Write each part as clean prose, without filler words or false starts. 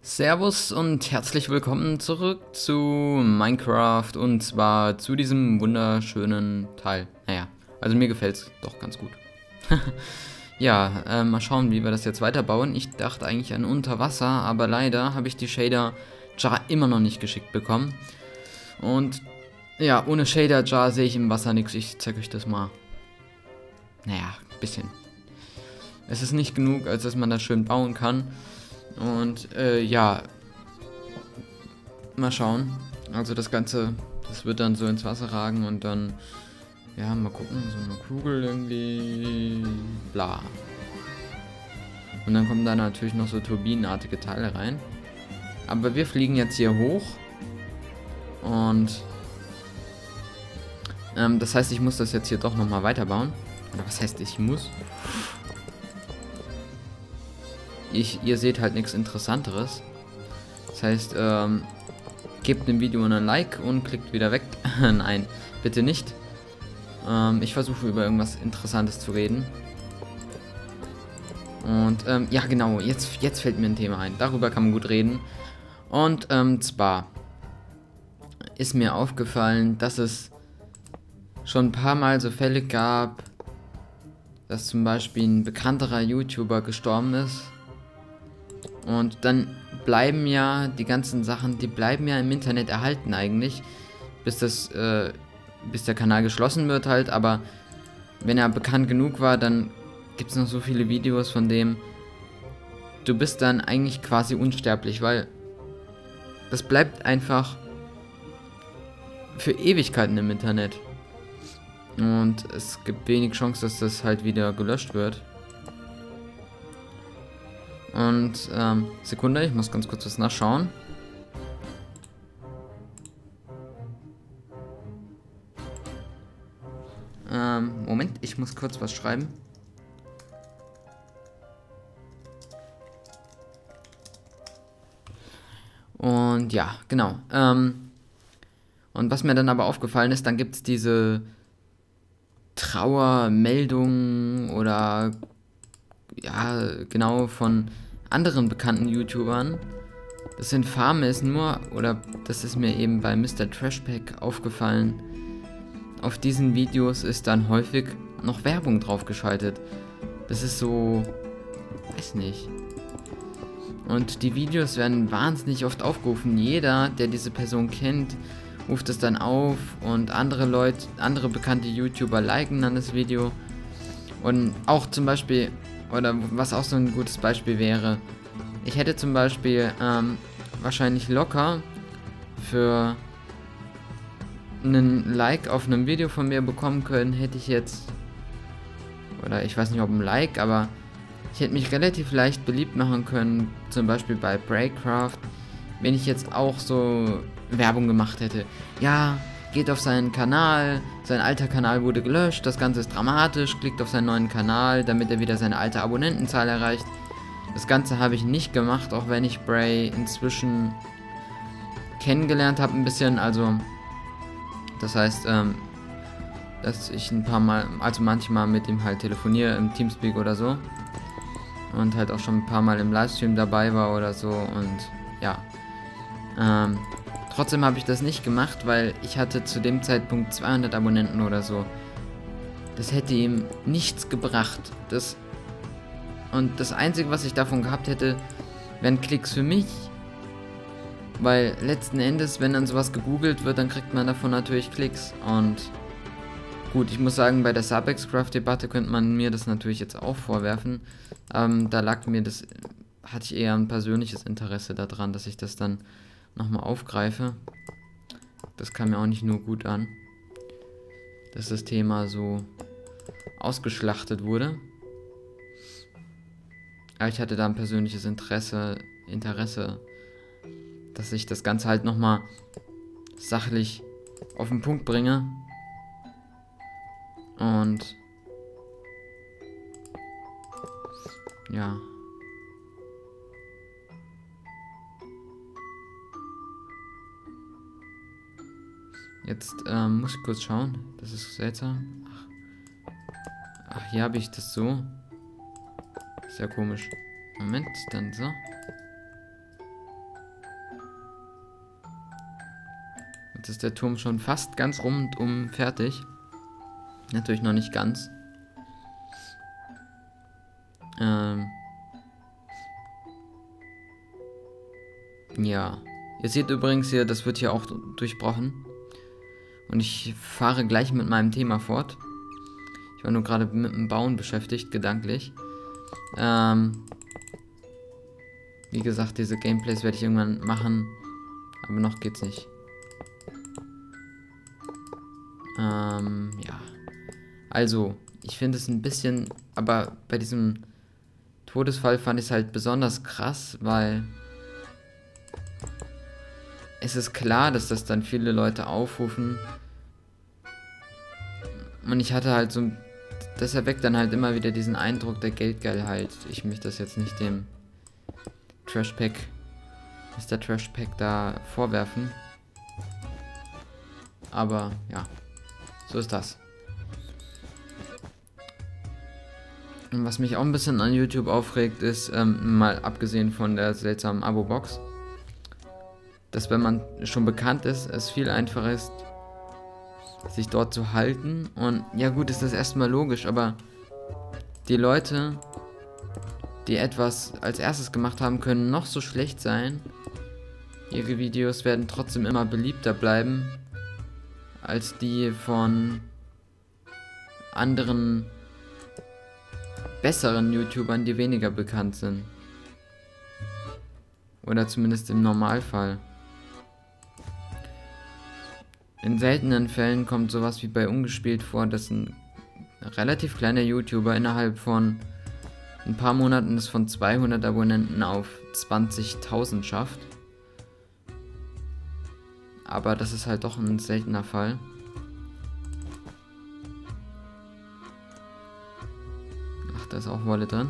Servus und herzlich willkommen zurück zu Minecraft und zwar zu diesem wunderschönen Teil. Naja, also mir gefällt es doch ganz gut. Ja, mal schauen, wie wir das jetzt weiterbauen. Ich dachte eigentlich an Unterwasser, aber leider habe ich die Shader Jar immer noch nicht geschickt bekommen. Und ja, ohne Shader Jar sehe ich im Wasser nichts. Ich zeige euch das mal. Naja, ein bisschen. Es ist nicht genug, als dass man das schön bauen kann. Und ja, mal schauen. Also das Ganze, das wird dann so ins Wasser ragen und dann, ja, mal gucken, so eine Kugel irgendwie, bla. Und dann kommen da natürlich noch so turbinenartige Teile rein. Aber wir fliegen jetzt hier hoch. Und das heißt, ich muss das jetzt hier doch nochmal weiterbauen. Oder was heißt, ich muss? Ihr seht halt nichts Interessanteres. Das heißt, gebt dem Video einen Like und klickt wieder weg. Nein, bitte nicht. Ich versuche über irgendwas Interessantes zu reden. Und ja genau, jetzt fällt mir ein Thema ein. Darüber kann man gut reden. Und zwar ist mir aufgefallen, dass es schon ein paar Mal so Fälle gab, dass zum Beispiel ein bekannterer YouTuber gestorben ist. Und dann bleiben ja die ganzen Sachen, die bleiben ja im Internet erhalten eigentlich, bis der Kanal geschlossen wird halt, aber wenn er bekannt genug war, dann gibt es noch so viele Videos von dem, du bist dann eigentlich quasi unsterblich, weil das bleibt einfach für Ewigkeiten im Internet. Und es gibt wenig Chance, dass das halt wieder gelöscht wird. Und, Sekunde, ich muss ganz kurz was nachschauen. Moment, ich muss kurz was schreiben. Und ja, genau. Und was mir dann aber aufgefallen ist, dann gibt es diese Trauermeldungen oder ja, genau, von anderen bekannten YouTubern. Das Infame ist nur, oder das ist mir eben bei Mr. Trashpack aufgefallen, auf diesen Videos ist dann häufig noch Werbung draufgeschaltet. Das ist so, weiß nicht. Und die Videos werden wahnsinnig oft aufgerufen. Jeder, der diese Person kennt, ruft es dann auf und andere Leute, andere bekannte YouTuber liken dann das Video. Und auch zum Beispiel, oder was auch so ein gutes Beispiel wäre, ich hätte zum Beispiel wahrscheinlich locker für einen Like auf einem Video von mir bekommen können, hätte ich jetzt, oder ich weiß nicht ob ein Like, aber ich hätte mich relativ leicht beliebt machen können, zum Beispiel bei Breakcraft, wenn ich jetzt auch so Werbung gemacht hätte. Ja, geht auf seinen Kanal, sein alter Kanal wurde gelöscht, das Ganze ist dramatisch, klickt auf seinen neuen Kanal, damit er wieder seine alte Abonnentenzahl erreicht. Das Ganze habe ich nicht gemacht, auch wenn ich Bray inzwischen kennengelernt habe ein bisschen, also das heißt, dass ich ein paar Mal, also manchmal mit ihm halt telefoniere im Teamspeak oder so und halt auch schon ein paar Mal im Livestream dabei war oder so und ja, trotzdem habe ich das nicht gemacht, weil ich hatte zu dem Zeitpunkt 200 Abonnenten oder so. Das hätte ihm nichts gebracht. Und das Einzige, was ich davon gehabt hätte, wären Klicks für mich. Weil letzten Endes, wenn dann sowas gegoogelt wird, dann kriegt man davon natürlich Klicks. Und gut, ich muss sagen, bei der Subexcraft-Debatte könnte man mir das natürlich jetzt auch vorwerfen. Da lag mir das, hatte ich eher ein persönliches Interesse daran, dass ich das dann nochmal aufgreife. Das kam mir auch nicht nur gut an, dass das Thema so ausgeschlachtet wurde. Aber ich hatte da ein persönliches Interesse, dass ich das Ganze halt nochmal sachlich auf den Punkt bringe. Und ja. Jetzt muss ich kurz schauen. Das ist seltsam. Ach, hier habe ich das so. Sehr komisch. Moment, dann so. Jetzt ist der Turm schon fast ganz rundum fertig. Natürlich noch nicht ganz. Ja. Ihr seht übrigens hier, das wird hier auch durchbrochen. Und ich fahre gleich mit meinem Thema fort. Ich war nur gerade mit dem Bauen beschäftigt, gedanklich. Wie gesagt, diese Gameplays werde ich irgendwann machen. Aber noch geht's nicht. Ja. Also, ich finde es ein bisschen... Aber bei diesem Todesfall fand ich es halt besonders krass, weil... Es ist klar, dass das dann viele Leute aufrufen. Und ich hatte halt so... Das erweckt dann halt immer wieder diesen Eindruck der Geldgeilheit. Ich möchte das jetzt nicht dem Trashpack, Mr. Trashpack da vorwerfen. Aber ja, so ist das. Und was mich auch ein bisschen an YouTube aufregt, ist, mal abgesehen von der seltsamen Abo-Box, dass wenn man schon bekannt ist, es viel einfacher ist, sich dort zu halten. Und ja gut, ist das erstmal logisch, aber die Leute, die etwas als erstes gemacht haben, können noch so schlecht sein. Ihre Videos werden trotzdem immer beliebter bleiben als die von anderen besseren YouTubern, die weniger bekannt sind. Oder zumindest im Normalfall. In seltenen Fällen kommt sowas wie bei Ungespielt vor, dass ein relativ kleiner YouTuber innerhalb von ein paar Monaten es von 200 Abonnenten auf 20.000 schafft. Aber das ist halt doch ein seltener Fall. Ach, da ist auch Wolle drin.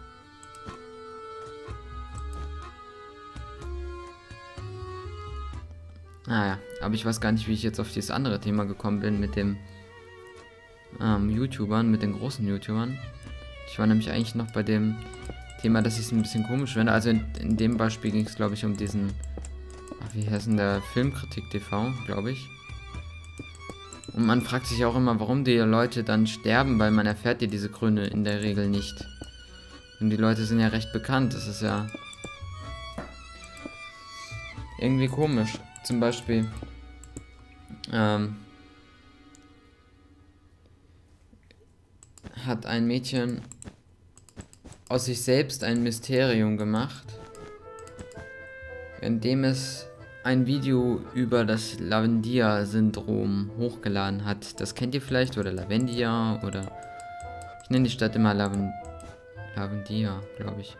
Naja, aber ich weiß gar nicht, wie ich jetzt auf dieses andere Thema gekommen bin mit dem YouTubern, mit den großen YouTubern. Ich war nämlich eigentlich noch bei dem Thema, dass ich es ein bisschen komisch finde. Also in dem Beispiel ging es, glaube ich, um diesen, wie heißt denn der, Filmkritik TV, glaube ich. Und man fragt sich auch immer, warum die Leute dann sterben, weil man erfährt ja diese Gründe in der Regel nicht. Und die Leute sind ja recht bekannt, das ist ja irgendwie komisch. Zum Beispiel, hat ein Mädchen aus sich selbst ein Mysterium gemacht, indem es ein Video über das Lavendia-Syndrom hochgeladen hat. Das kennt ihr vielleicht, oder Lavendia, oder ich nenne die Stadt immer Lavendia, glaube ich.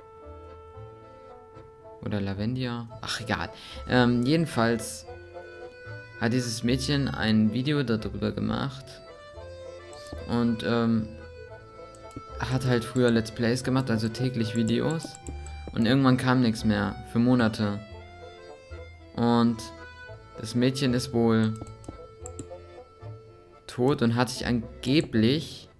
Oder Lavendia. Ach, egal. Jedenfalls hat dieses Mädchen ein Video darüber gemacht. Und hat halt früher Let's Plays gemacht, also täglich Videos. Und irgendwann kam nichts mehr. Für Monate. Und das Mädchen ist wohl tot und hat sich angeblich...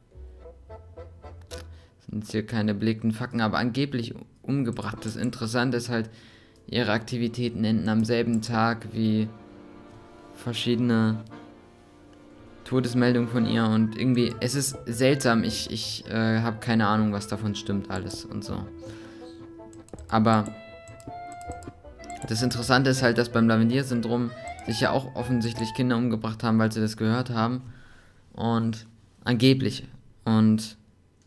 sind jetzt hier keine belegten Fakten, aber angeblich umgebracht. Das Interessante ist halt, ihre Aktivitäten enden am selben Tag wie verschiedene Todesmeldungen von ihr und irgendwie, es ist seltsam, ich habe keine Ahnung, was davon stimmt alles und so. Aber das Interessante ist halt, dass beim Lavendia-Syndrom sich ja auch offensichtlich Kinder umgebracht haben, weil sie das gehört haben und angeblich und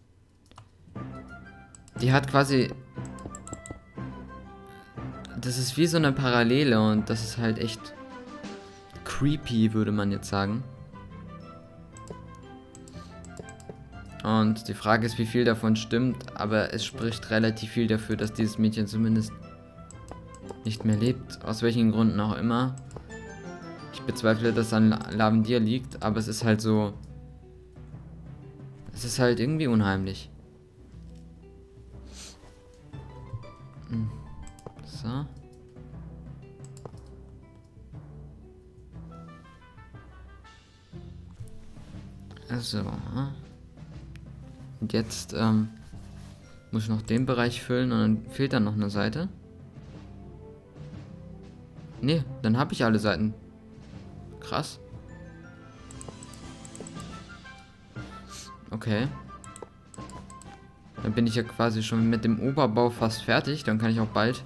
die hat quasi... Das ist wie so eine Parallele und das ist halt echt creepy, würde man jetzt sagen. Und die Frage ist, wie viel davon stimmt, aber es spricht relativ viel dafür, dass dieses Mädchen zumindest nicht mehr lebt, aus welchen Gründen auch immer. Ich bezweifle, dass es an Lavendia liegt, aber es ist halt so... Es ist halt irgendwie unheimlich. So. Also. Und jetzt muss ich noch den Bereich füllen und dann fehlt dann noch eine Seite. Nee, dann habe ich alle Seiten. Krass. Okay. Dann bin ich ja quasi schon mit dem Oberbau fast fertig. Dann kann ich auch bald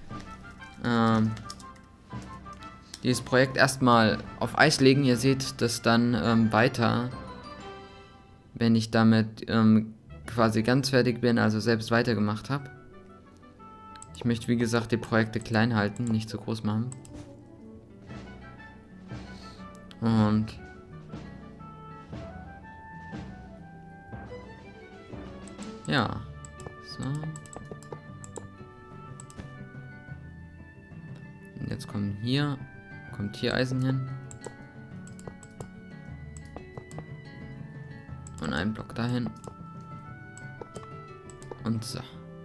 dieses Projekt erstmal auf Eis legen. Ihr seht das dann weiter, wenn ich damit quasi ganz fertig bin, also selbst weitergemacht habe. Ich möchte, wie gesagt, die Projekte klein halten, nicht zu groß machen. Und ja, so. Und jetzt kommt hier Eisen hin. Und ein Block dahin. Und so.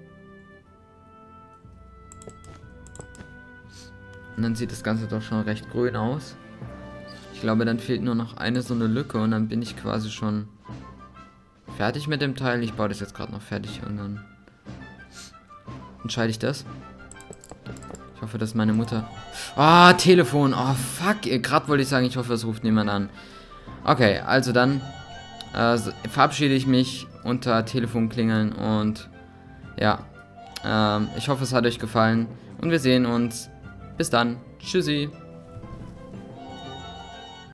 Und dann sieht das Ganze doch schon recht grün aus. Ich glaube, dann fehlt nur noch eine so eine Lücke und dann bin ich quasi schon fertig mit dem Teil. Ich baue das jetzt gerade noch fertig und dann entscheide ich das. Ich hoffe, dass meine Mutter... Ah, Telefon. Oh, fuck. Gerade wollte ich sagen, ich hoffe, es ruft niemand an. Okay, also dann verabschiede ich mich unter Telefonklingeln und ja, ich hoffe, es hat euch gefallen und wir sehen uns. Bis dann. Tschüssi.